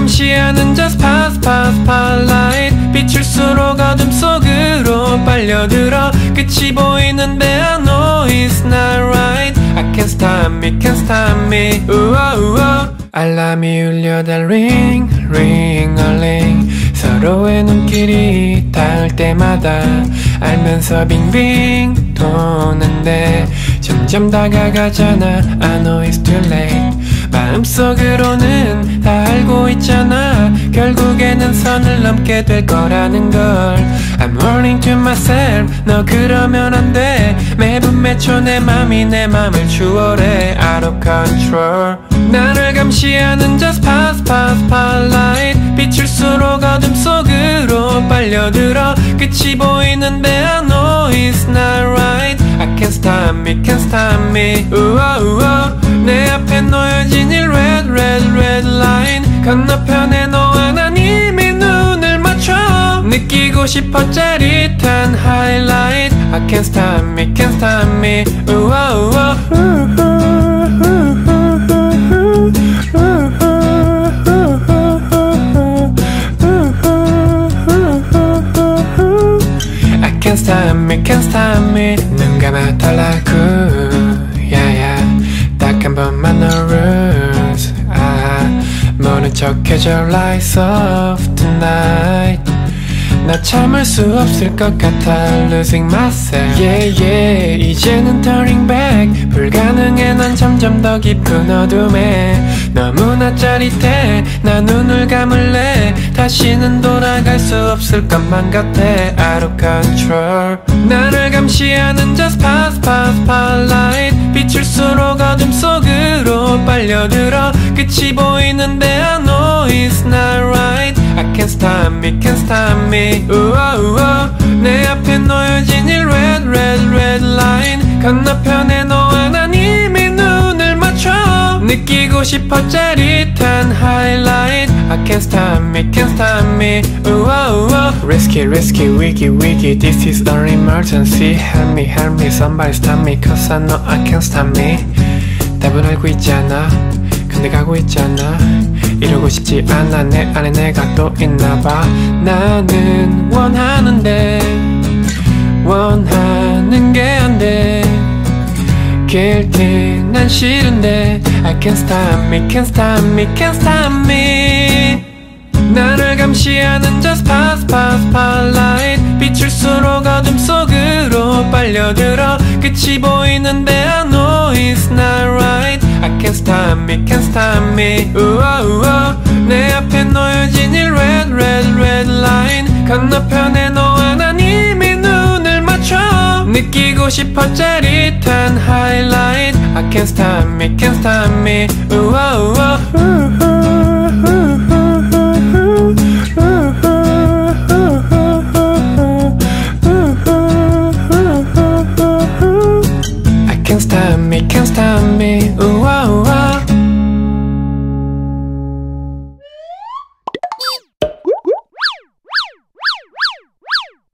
감시하는 just pass spotlight 비출수록 어둠 속으로 빨려들어 끝이 보이는데 I know it's not right I can't stop me, can't stop me 우어 알람이 울려다 ring, ring-a-ling 서로의 눈길이 닿을 때마다 알면서 빙빙 도는데 점점 다가가잖아 I know it's too late 마음속으로는 다 알고 있잖아 결국에는 선을 넘게 될 거라는 걸 I'm warning to myself 너 그러면 안 돼 매분 매초 내 맘이 내 맘을 추월해 Out of control 나를 감시하는 just pass spotlight 비출수록 어둠 속으로 빨려들어 끝이 보이는데 I know it's not right I can't stop me, can't stop me 우어 내 앞에 놓여진 이 red, red, red line 건너편에 너와 난 이미 눈을 맞춰 느끼고 싶어 짜릿한 highlight I can't stop me, can't stop me 우어 I can't stop me, can't stop me 눈 감아 달라고 yeah 딱 한 번만 no rules 모른 척 해줘 lights off tonight 나 참을 수 없을 것 같아 losing myself yeah 이제는 turning back 불가능해 난 점점 더 깊은 어둠에 너무나 짜릿해 나 눈을 감을래 다시는 돌아갈 수 없을 것만 같아 out of control 나를 감시하는 just pass spotlight 비출수록 어둠 속으로 빨려들어 끝이 보이는데 I know it's not right I can't stop me, can't stop me 우어 내 앞에 놓여진 이 red, red, red line 건너편에 너와 난 이미 눈을 맞춰 느끼고 싶어 짜릿한 highlight I can't stop me, can't stop me 우어 risky, risky, wiki, wiki This is an emergency Help me, help me Somebody stop me Cause I know I can't stop me 답은 알고 있잖아 근데 가고 있잖아 이러고 싶지 않아 내 안에 내가 또 있나봐 나는 원하는데 원하는 게 안 돼 guilty 난 싫은데 I can't stop me, can't stop me, can't stop me 나를 감시하는 just pass spotlight 비출수록 어둠 속으로 빨려들어 끝이 보이는데 I know it's not right I can't stop me, can't stop me 우어 내 앞에 놓여진 이 red, red, red line 건너편에 너와 난 이미 눈을 맞춰 느끼고 싶어 짜릿한 highlight I can't stop me, can't stop me 우어 I can't stop me, can't stop me